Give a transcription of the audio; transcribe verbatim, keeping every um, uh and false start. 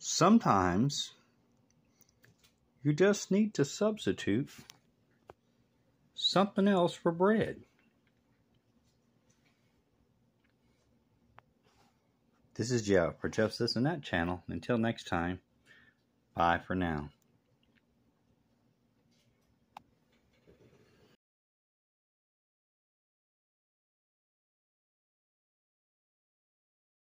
Sometimes you just need to substitute something else for bread. This is Jeff for Jeff's This and That channel. Until next time, bye for now.